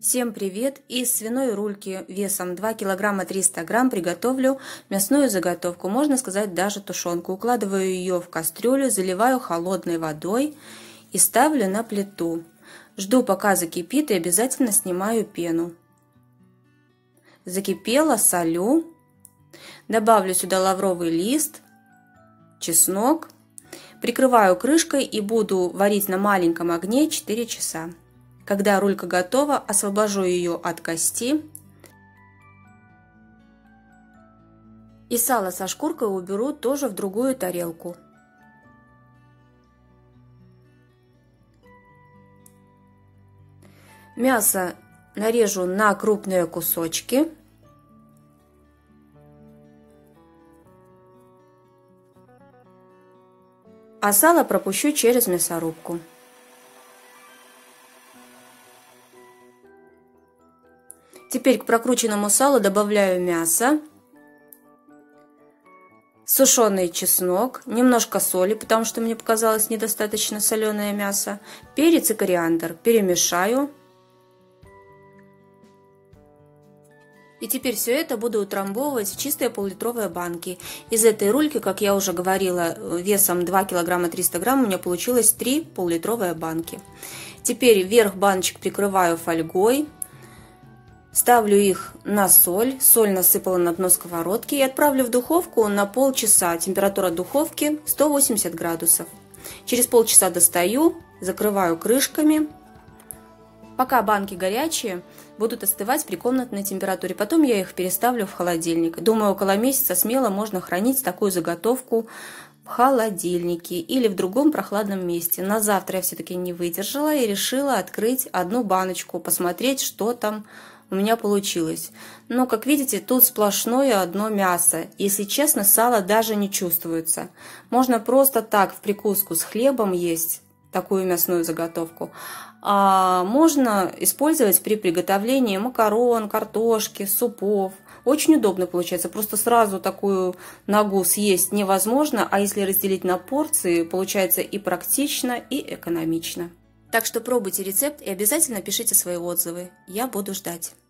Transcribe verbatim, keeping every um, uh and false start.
Всем привет! Из свиной рульки весом два килограмма триста грамм приготовлю мясную заготовку, можно сказать даже тушенку. Укладываю ее в кастрюлю, заливаю холодной водой и ставлю на плиту. Жду, пока закипит, и обязательно снимаю пену. Закипело, солю. Добавлю сюда лавровый лист, чеснок. Прикрываю крышкой и буду варить на маленьком огне четыре часа. Когда рулька готова, освобожу ее от кости. И сало со шкуркой уберу тоже в другую тарелку. Мясо нарежу на крупные кусочки. А сало пропущу через мясорубку. Теперь к прокрученному салу добавляю мясо, сушеный чеснок, немножко соли, потому что мне показалось недостаточно соленое мясо, перец и кориандр. Перемешаю. И теперь все это буду утрамбовывать в чистые пол-литровые банки. Из этой рульки, как я уже говорила, весом два килограмма триста грамм, у меня получилось три пол-литровые банки. Теперь верх баночек прикрываю фольгой. Ставлю их на соль, соль насыпала на дно сковородки и отправлю в духовку на полчаса. Температура духовки сто восемьдесят градусов. Через полчаса достаю, закрываю крышками. Пока банки горячие, будут остывать при комнатной температуре. Потом я их переставлю в холодильник. Думаю, около месяца смело можно хранить такую заготовку в холодильнике или в другом прохладном месте. На завтра я все-таки не выдержала и решила открыть одну баночку, посмотреть, что там у меня получилось. Но, как видите, тут сплошное одно мясо. Если честно, сало даже не чувствуется. Можно просто так в прикуску с хлебом есть такую мясную заготовку. А можно использовать при приготовлении макарон, картошки, супов. Очень удобно получается. Просто сразу такую ногу съесть невозможно, а если разделить на порции, получается и практично, и экономично. Так что пробуйте рецепт и обязательно пишите свои отзывы. Я буду ждать.